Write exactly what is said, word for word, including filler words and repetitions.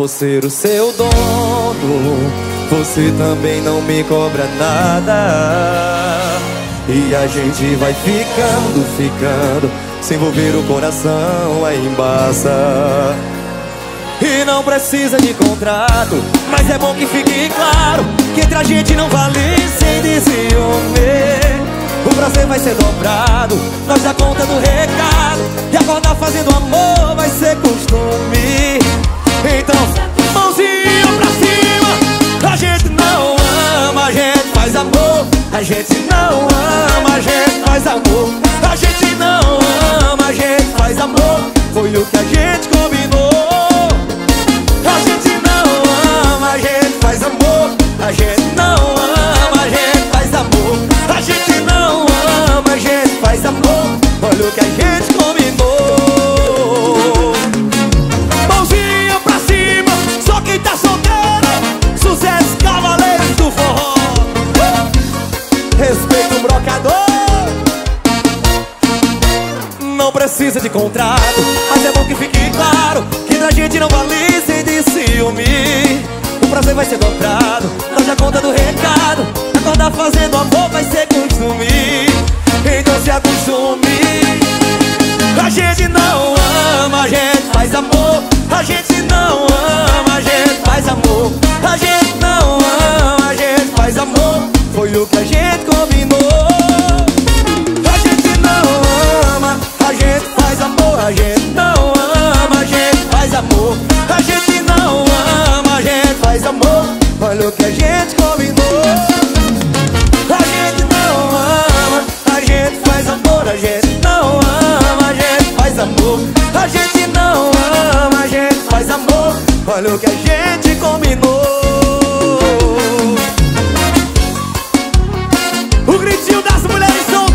vou ser o seu dono. Você também não me cobra nada. E a gente vai ficando, ficando, se envolver o coração aí embaça. E não precisa de contrato, mas é bom que fique claro que entre a gente não vale sem de ciúme. O prazer vai ser dobrado, nós dá conta do recado, e acordar fazendo amor vai ser costume. Então, mãozinha pra cima. A gente não ama, a gente faz amor. A gente não ama, a gente faz amor. A gente não ama, a gente faz amor. Foi o que a gente combinou. A gente não ama, a gente faz amor. A gente não ama, a gente faz amor. A gente não ama, a gente faz amor. Olha o que a gente combinou. Mãozinha pra cima, só quem tá solteiro. Sucesso, cavaleiros do forró. Respeita o brocador. Não precisa de contrato, mas é bom que fique claro que da gente não vale sem de ciúme. O prazer vai ser dobrado, nós já conta do recado. Acordar fazendo amor vai ser costume. Então se acostume. A gente não ama, a gente faz amor. A gente não ama, a gente faz amor. A gente não ama, a gente faz amor. Foi o que a gente combinou. A gente não ama, a gente faz amor. A gente não ama, a gente faz amor. A gente não ama, a gente faz amor. Olha o que a gente combinou. A gente não ama, a gente faz amor. A gente não ama, a gente faz amor. A gente não ama, a gente faz amor. Olha o que a gente combinou. O gritinho das mulheres são